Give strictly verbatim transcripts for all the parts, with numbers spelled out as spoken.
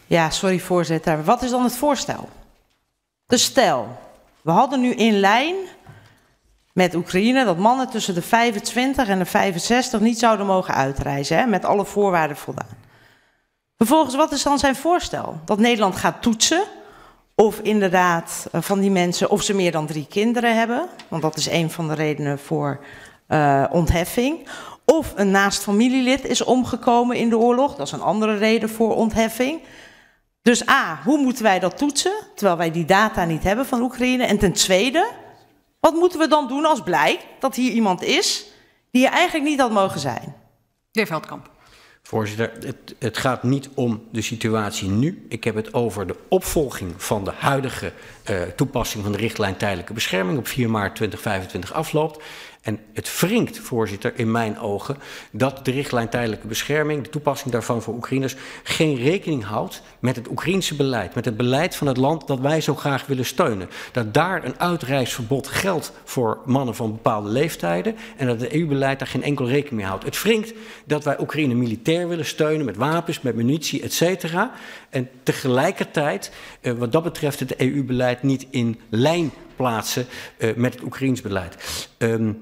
Ja, sorry voorzitter. Wat is dan het voorstel? Dus stel, we hadden nu in lijn met Oekraïne dat mannen tussen de vijfentwintig en de vijfenzestig niet zouden mogen uitreizen, hè, met alle voorwaarden voldaan. Vervolgens, wat is dan zijn voorstel? Dat Nederland gaat toetsen of inderdaad van die mensen, of ze meer dan drie kinderen hebben, want dat is een van de redenen voor uh, ontheffing. Of een naast familielid is omgekomen in de oorlog, dat is een andere reden voor ontheffing. Dus A, hoe moeten wij dat toetsen, terwijl wij die data niet hebben van Oekraïne? En ten tweede, wat moeten we dan doen als blijkt dat hier iemand is die hier eigenlijk niet had mogen zijn? De heer Veldkamp. Voorzitter, het, het gaat niet om de situatie nu. Ik heb het over de opvolging van de huidige uh, toepassing van de richtlijn tijdelijke bescherming op vier maart tweeduizend vijfentwintig afloopt. En het wringt, voorzitter, in mijn ogen dat de richtlijn tijdelijke bescherming, de toepassing daarvan voor Oekraïners, geen rekening houdt met het Oekraïense beleid, met het beleid van het land dat wij zo graag willen steunen. Dat daar een uitreisverbod geldt voor mannen van bepaalde leeftijden en dat het E U-beleid daar geen enkel rekening mee houdt. Het wringt dat wij Oekraïne militair willen steunen met wapens, met munitie, et cetera. En tegelijkertijd, eh, wat dat betreft, het E U-beleid niet in lijn plaatsen uh, met het Oekraïens beleid. Um,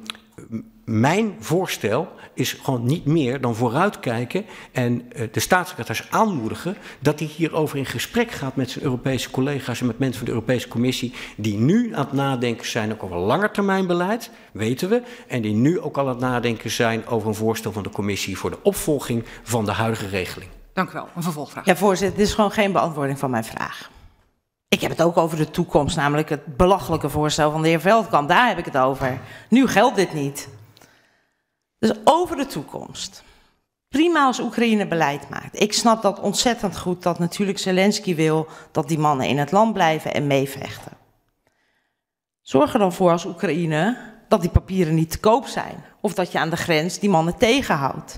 mijn voorstel is gewoon niet meer dan vooruitkijken en uh, de staatssecretaris aanmoedigen dat hij hierover in gesprek gaat met zijn Europese collega's en met mensen van de Europese Commissie die nu aan het nadenken zijn ook over langetermijnbeleid, weten we, en die nu ook al aan het nadenken zijn over een voorstel van de Commissie voor de opvolging van de huidige regeling. Dank u wel. Een vervolgvraag. Ja, voorzitter, dit is gewoon geen beantwoording van mijn vraag. Ik heb het ook over de toekomst, namelijk het belachelijke voorstel van de heer Veldkamp. Daar heb ik het over. Nu geldt dit niet. Dus over de toekomst. Prima als Oekraïne beleid maakt. Ik snap dat ontzettend goed dat natuurlijk Zelensky wil dat die mannen in het land blijven en meevechten. Zorg er dan voor als Oekraïne dat die papieren niet te koop zijn. Of dat je aan de grens die mannen tegenhoudt.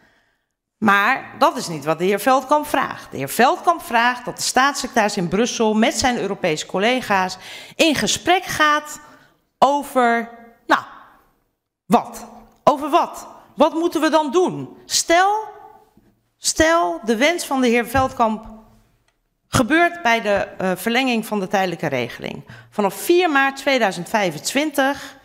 Maar dat is niet wat de heer Veldkamp vraagt. De heer Veldkamp vraagt dat de staatssecretaris in Brussel met zijn Europese collega's in gesprek gaat over, nou, wat? Over wat? Wat moeten we dan doen? Stel, stel de wens van de heer Veldkamp gebeurt bij de uh, verlenging van de tijdelijke regeling. Vanaf vier maart tweeduizend vijfentwintig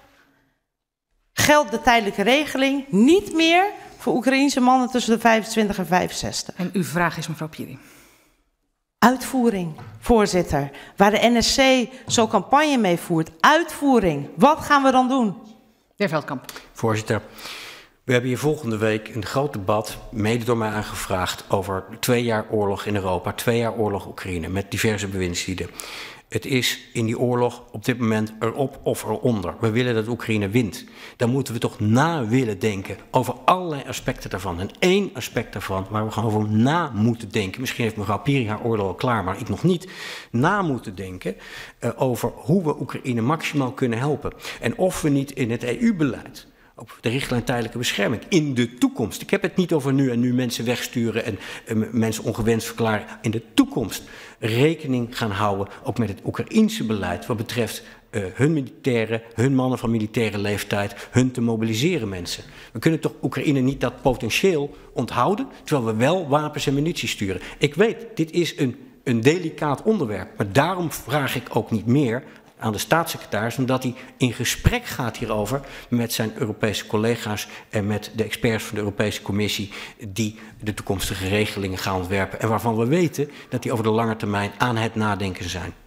geldt de tijdelijke regeling niet meer voor Oekraïense mannen tussen de vijfentwintig en vijfenzestig. En uw vraag is, mevrouw Pieri. Uitvoering, voorzitter. Waar de N S C zo campagne mee voert. Uitvoering. Wat gaan we dan doen? De heer Veldkamp. Voorzitter, we hebben hier volgende week een groot debat, mede door mij aangevraagd, over twee jaar oorlog in Europa, twee jaar oorlog Oekraïne, met diverse bewindslieden. Het is in die oorlog op dit moment erop of eronder. We willen dat Oekraïne wint. Dan moeten we toch na willen denken over allerlei aspecten daarvan. En één aspect daarvan waar we gewoon over na moeten denken. Misschien heeft mevrouw Pieri haar oordeel al klaar, maar ik nog niet. Na moeten denken uh, over hoe we Oekraïne maximaal kunnen helpen. En of we niet in het E U-beleid, op de richtlijn tijdelijke bescherming, in de toekomst. Ik heb het niet over nu en nu mensen wegsturen en uh, mensen ongewenst verklaren. In de toekomst rekening gaan houden ook met het Oekraïense beleid wat betreft uh, hun militairen, hun mannen van militaire leeftijd, hun te mobiliseren mensen. We kunnen toch Oekraïne niet dat potentieel onthouden, terwijl we wel wapens en munitie sturen. Ik weet, dit is een, een delicaat onderwerp, maar daarom vraag ik ook niet meer aan de staatssecretaris, omdat hij in gesprek gaat hierover met zijn Europese collega's en met de experts van de Europese Commissie die de toekomstige regelingen gaan ontwerpen en waarvan we weten dat die over de lange termijn aan het nadenken zijn.